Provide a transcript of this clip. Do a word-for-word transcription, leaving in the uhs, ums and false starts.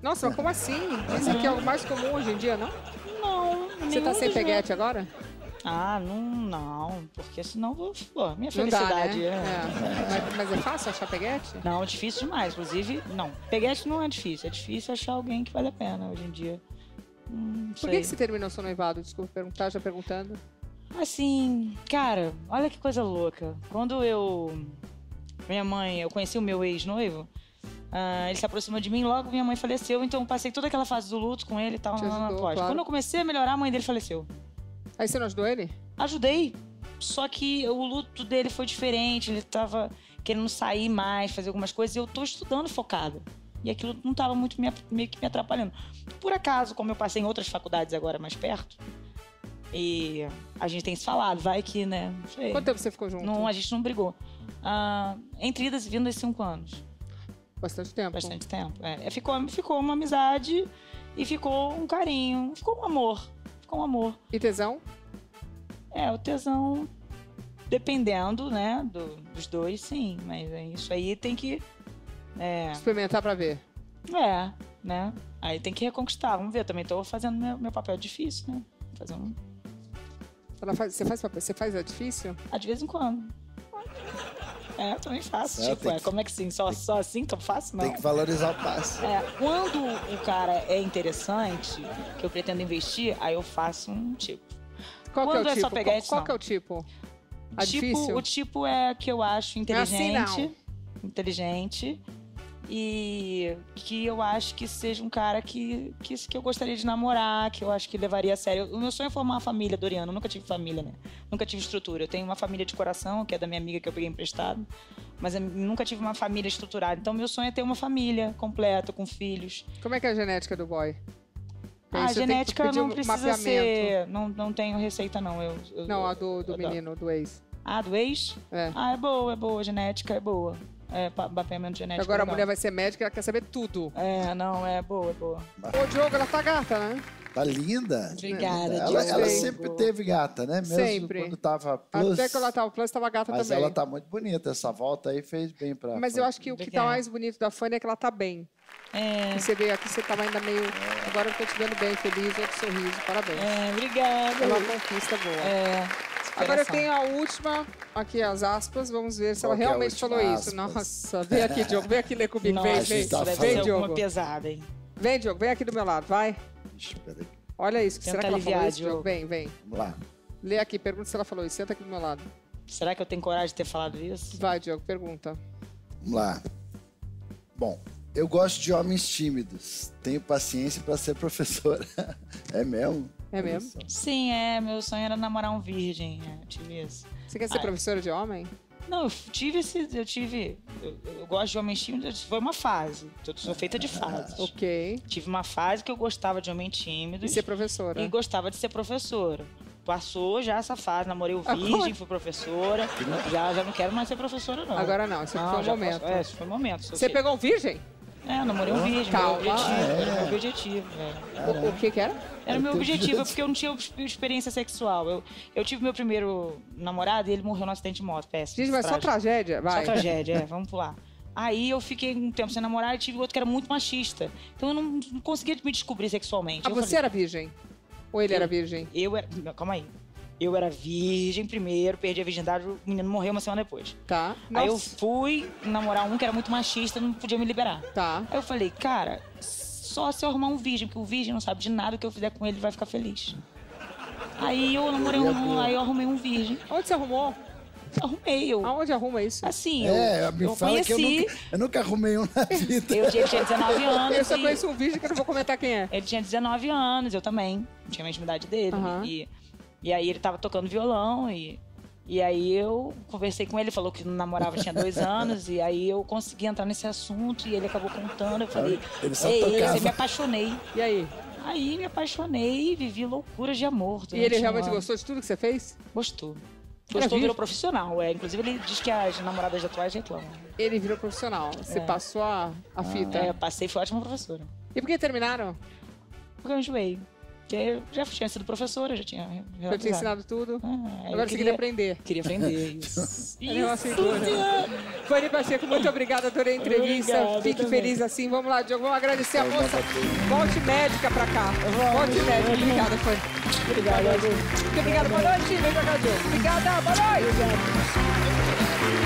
Nossa, mas como assim? Dizem que é o mais comum hoje em dia, não? Não. Você tá sem peguete agora? Ah, não, não. Porque senão vou. Pô, minha Não dá, felicidade né? é. É. Mas, mas é fácil achar peguete? Não, é difícil demais. Inclusive, não. Peguete não é difícil. É difícil achar alguém que vale a pena hoje em dia. Hum, Por que, que você terminou seu noivado? Desculpa perguntar, já perguntando. Assim, cara, olha que coisa louca. Quando eu. Minha mãe, eu conheci o meu ex-noivo. Uh, ele se aproximou de mim, logo minha mãe faleceu, então eu passei toda aquela fase do luto com ele e tal. Te ajudou, claro. Quando eu comecei a melhorar, a mãe dele faleceu. Aí você não ajudou ele? Ajudei, só que o luto dele foi diferente, ele tava querendo sair mais, fazer algumas coisas, e eu tô estudando focada. E aquilo não tava muito me, meio que me atrapalhando. Por acaso, como eu passei em outras faculdades agora mais perto, e a gente tem se falado, vai que, né? Não sei. Quanto tempo você ficou junto? Não, a gente não brigou. Uh, entre idas e vindas, cinco anos. Bastante tempo. Bastante tempo. É, ficou, ficou uma amizade e ficou um carinho. Ficou um amor. Ficou um amor. E tesão? É, o tesão, dependendo, né, do, dos dois, sim. Mas isso aí tem que... É, experimentar pra ver. É, né? Aí tem que reconquistar. Vamos ver, também tô fazendo meu, meu papel difícil, né? Fazendo... Ela faz, você faz papel, você faz é difícil? Ah, de vez em quando. É, eu também faço. É, tipo, é, que... como é que sim? Só, só assim que eu faço? Não. Tem que valorizar o passe. É, quando o cara é interessante, que eu pretendo investir, aí eu faço um tipo. Qual quando que é o é tipo? só peguete, qual, qual não. que é o tipo? A tipo difícil? O tipo é que eu acho inteligente. É assim, não. Inteligente. E que eu acho que seja um cara que, que, que eu gostaria de namorar, que eu acho que levaria a sério. O meu sonho é formar uma família, Doriano. Eu nunca tive família, né? Nunca tive estrutura. Eu tenho uma família de coração, que é da minha amiga que eu peguei emprestado. Mas eu nunca tive uma família estruturada. Então, meu sonho é ter uma família completa, com filhos. Como é que é a genética do boy? Ah, a genética não um precisa mapeamento. ser... Não, não tenho receita, não. Eu, eu, não, a do, do eu, menino, eu, do ex. Ah, do ex? É. Ah, é boa, é boa. A genética é boa. É, mapeamento genético. Agora legal. A mulher vai ser médica e ela quer saber tudo. É, não, é boa, é boa. Ô, Diogo, ela tá gata, né? Tá linda. Obrigada, ela, Diogo. ela sempre teve gata, né? Mesmo sempre. Quando tava plus. Até quando ela tava plus, tava gata mas também. Mas ela tá muito bonita. Essa volta aí fez bem pra... Mas eu acho que Obrigada. O que tá mais bonito da Fanny é que ela tá bem. É. Você veio aqui, você tava ainda meio... É. Agora eu tô te vendo bem, feliz, outro sorriso. Parabéns. É, obrigada. É uma conquista boa. É. Agora eu tenho a última, aqui as aspas, vamos ver se Qual ela realmente é falou aspas? isso. Nossa, vem aqui, Diogo, vem aqui ler comigo. Nossa, vem, vem. isso deve vem, ser Diogo. alguma pesada, hein? Vem, Diogo, vem aqui do meu lado, vai. Ixi, peraí. Olha isso, Tenta será que ela aliviar, falou isso, Diogo. Diogo? Vem, vem. Vamos lá. Lê aqui, pergunta se ela falou isso. Senta aqui do meu lado. Será que eu tenho coragem de ter falado isso? Vai, Diogo, pergunta. Vamos lá. Bom, eu gosto de homens tímidos. Tenho paciência para ser professora. É mesmo? É mesmo? Sim, é. Meu sonho era namorar um virgem. É, eu tive isso. Você quer ser Ai. professora de homem? Não, eu tive esse... Eu tive... Eu, eu gosto de homens tímidos. Foi uma fase. Eu sou feita de fases. Ok. Tive uma fase que eu gostava de homem tímido. E ser professora? E gostava de ser professora. Passou já essa fase, namorei o virgem, Agora? fui professora. Já, já não quero mais ser professora, não. Agora não, esse não, foi o já momento. Posso, é, esse foi o momento. Você pegou um virgem? É, namorei um virgem. Calma. Meu objetivo, Ah, é. era meu objetivo. É. O, o que que era? Era o meu objetivo, porque eu não tinha experiência sexual. Eu, eu tive meu primeiro namorado e ele morreu num acidente de moto, péssimo. Gente, mas só tragédia, vai. Só tragédia, é, vamos pular. Aí eu fiquei um tempo sem namorar e tive outro que era muito machista. Então eu não, não conseguia me descobrir sexualmente. Ah, eu você falei, era virgem? Ou ele eu, era virgem? Eu era... Não, calma aí. Eu era virgem primeiro, perdi a virgindade, o menino morreu uma semana depois. Tá. Aí Nossa. eu fui namorar um que era muito machista, não podia me liberar. Tá. Aí eu falei, cara, só se eu arrumar um virgem, porque o virgem não sabe de nada, o que eu fizer com ele, ele vai ficar feliz. Aí eu namorei um, aí eu arrumei um virgem. Onde você arrumou? Arrumei eu. Aonde arruma isso? Assim, É, eu, me eu fala conheci... que eu nunca, eu nunca arrumei um na vida. Eu tinha, tinha dezenove anos. Eu só e... conheço um virgem que eu não vou comentar quem é. Ele tinha dezenove anos, eu também. Não tinha a mesma idade dele. Uhum. E, e aí ele tava tocando violão e... E aí eu conversei com ele, falou que não namorava tinha dois anos, e aí eu consegui entrar nesse assunto e ele acabou contando. Eu falei, Ele só ei, tocava. eu me apaixonei. E aí? Aí me apaixonei e vivi loucuras de amor. E ele durante um realmente ano. gostou de tudo que você fez? Gostou. Era Gostou, virou virgem? profissional. É. Inclusive ele diz que as namoradas atuais reclamam. Ele virou profissional. Você É. passou a, a fita. É, passei, foi ótima professora. E por que terminaram? Porque eu enjoei. Porque eu já tinha sido professora, já tinha... Eu tinha ensinado tudo. Ah, Agora você queria aprender. Queria aprender, isso. É uma cintura. Fanny Pacheco, muito obrigada, adorei a entrevista. Obrigado, Fique também. feliz assim. Vamos lá, Diogo, vamos agradecer a Vamos moça. bater. Volte médica pra cá. Volte médica. Obrigada, Fanny. Obrigada. Muito obrigada. Boa noite. Vem pra cá, Diogo. Obrigada. Boa noite. Obrigada.